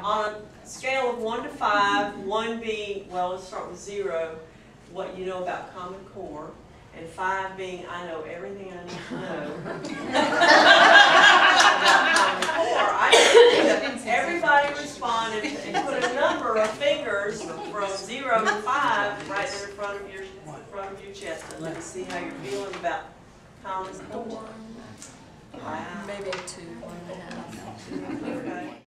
On a scale of 1 to 5, 1 being, well, let's start with 0, what you know about Common Core, and 5 being, I know everything I need to know about Common Core. I think that everybody responded and put a number of fingers from 0 to 5 right there in front of your chest. And let me see how you're feeling about Common Core. Wow. Maybe a 2, 1.5. Okay.